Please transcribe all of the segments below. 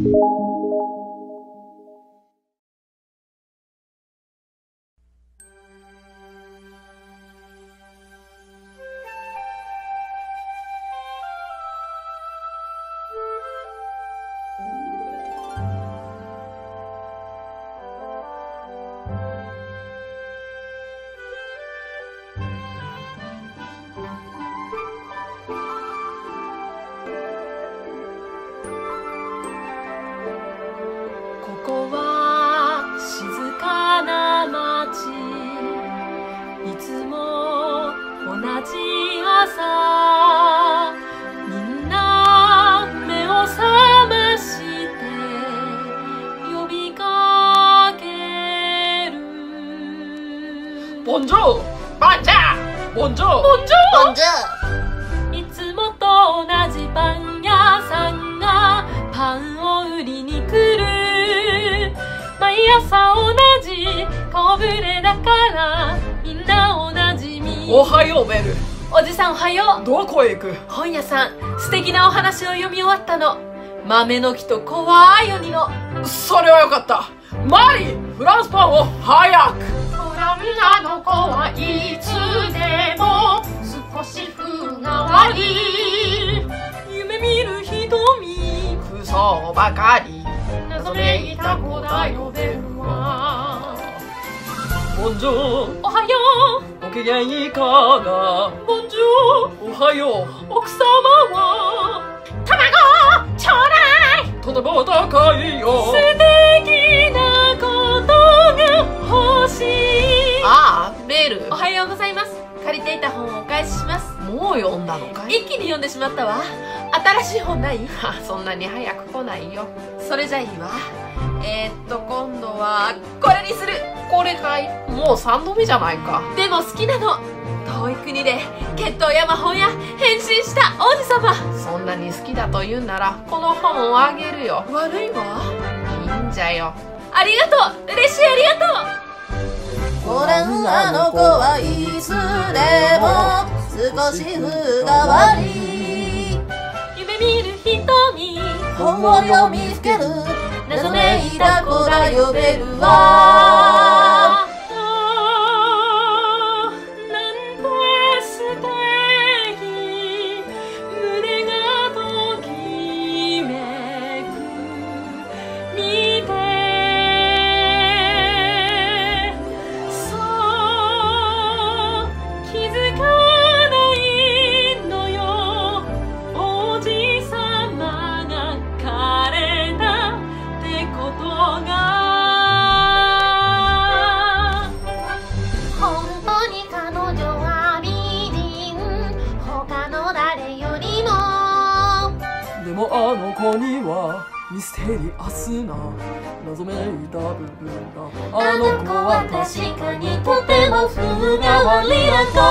ボンジョー、ボンジャー、ボンジョー、ボンジョー、ボンジョー。いつもと同じパン屋さんがパンを売りに来る。毎朝同じ顔ぶれだからみんなおなじみ。おはようベル。おじさんおはよう。どこへ行く？本屋さん、素敵なお話を読み終わったの。豆の木と怖い鬼の。それはよかった。マリー、フランスパンを早く。オランダの子はいつでも少し風変わり。夢見る瞳、クソばかり。謎めいた子だよベルは。ボンジョー、おはよう。お機嫌いかが？ボンジョー、おはよう。奥様は卵ちょうだい。とても高いよ。素敵なことが欲しい。ああ、ベル。おはようございます。借りていた本をお返しします。もう読んだのかい？一気に読んでしまったわ。新しい本ない？そんなに早く来ないよ。それじゃいいわ。今度はこれにする。これかい？もう3度目じゃないか。でも好きなの。遠い国で血統や魔法や変身した王子様。そんなに好きだと言うんならこの本をあげるよ。悪いわ。いいんじゃよ。ありがとう。嬉しい、ありがとう。 オランダの子はいつでも少し風変わり。 夢見る瞳、 本を読みつける謎めいた子だよベルは。 なんて素敵、胸がときめく。見て、そう気づかないのよ。おじさまが枯れたってことが。 本当に彼女は美人、他の誰よりも。 でもあの子にはミステリアスな謎めいた部分が。 あの子は確かにとても風変わりな子。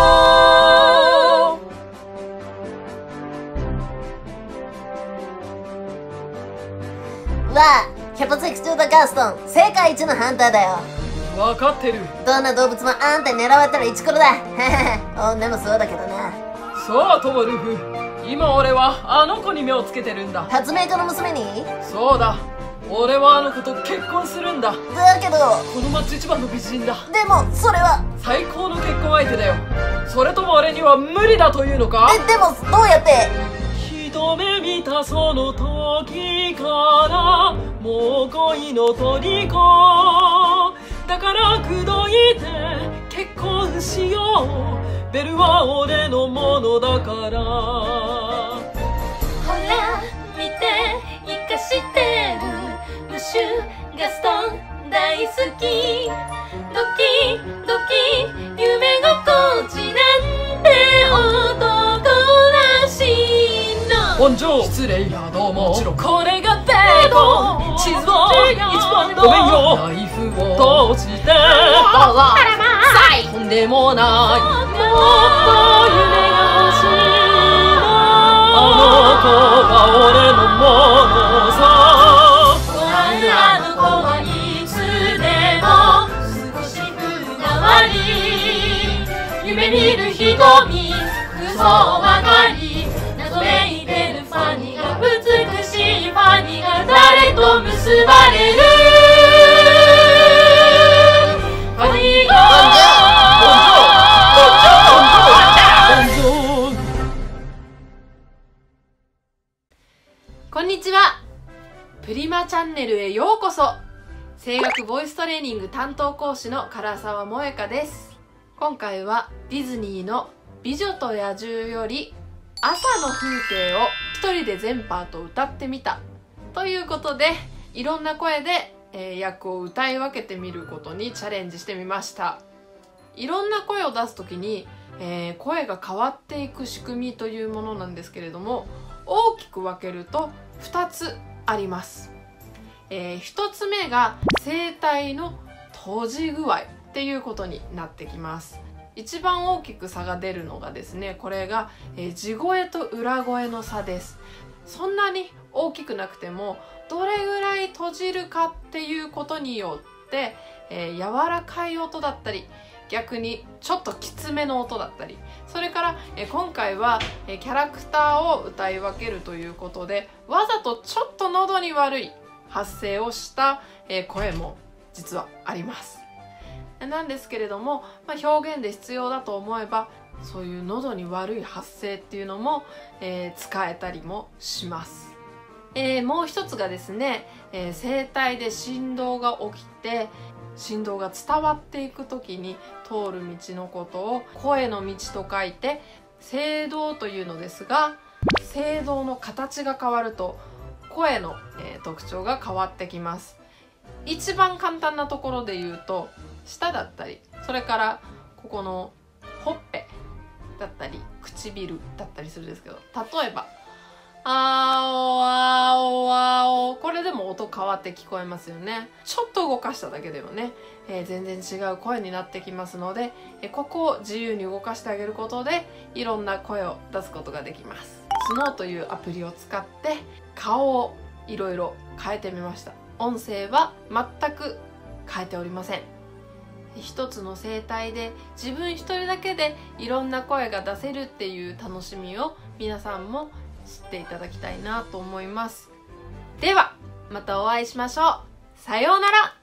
わあ、キャパツエクチュードガストン、世界一のハンターだよ。 わかってる。 どんな動物もあんたに狙われたらイチコロだ。女もそうだけどな。 そうともルフ、今俺はあの子に目をつけてるんだ。 発明家の娘に？ そうだ、俺はあの子と結婚するんだ。 だけど、 この町一番の美人だ。 でもそれは最高の結婚相手だよ。それとも俺には無理だというのか？ でもどうやって？ 一目見たその時からもう恋の虜だから。口説いて結婚しよう。ベルは俺のものだから。 ほら見て、生かしてるムシュガストン大好き。ドキドキ夢心地なんて男らしいの。 ボンジョー、失礼やどうも。もちろんこれがベーコン。地図を一番のごめんよ。ナイフを閉じてどうぞ。とんでもない。もっと夢が欲しいな。あの子は俺のものさ。 あの子はいつでも少し風変わり。夢見る瞳、クソばかり。謎めいてるファニーが美しいファニーが誰と結ばれる。こにごこんにちは。プリマチャンネルへようこそ。声楽ボイストレーニング担当講師の唐沢萌香です。今回はディズニーの美女と野獣より朝の風景を一人で全パート歌ってみたということで、いろんな声で、役を歌い分けてみることにチャレンジしてみました。いろんな声を出す時に、声が変わっていく仕組みというものなんですけれども、大きく分けると2つあります。1つ目が声帯の閉じ具合っていうことになってきます。一番大きく差が出るのがですね、これが、地声と裏声の差です。そんなに大きくなくてもどれぐらい閉じるかっていうことによって、柔らかい音だったり、逆にちょっときつめの音だったり、それから、今回は、キャラクターを歌い分けるということで、わざとちょっと喉に悪い発声をした、声も実はあります。なんですけれども、表現で必要だと思えばそういう喉に悪い発声っていうのも、使えたりもします。もう一つがですね、声帯で振動が起きて振動が伝わっていく時に通る道のことを声の道と書いて声道というのですが、声道の形が変わると声の、特徴が変わってきます。一番簡単なところで言うと、舌だったり、それからここのほっぺだったり唇だったりするんですけど、例えばあおあおあお、これでも音変わって聞こえますよね。ちょっと動かしただけでもね、全然違う声になってきますので、ここを自由に動かしてあげることでいろんな声を出すことができます。スノーというアプリを使って顔をいろいろ変えてみました。音声は全く変えておりません。一つの声帯で自分一人だけでいろんな声が出せるっていう楽しみを皆さんも知っていただきたいなと思います。ではまたお会いしましょう。さようなら。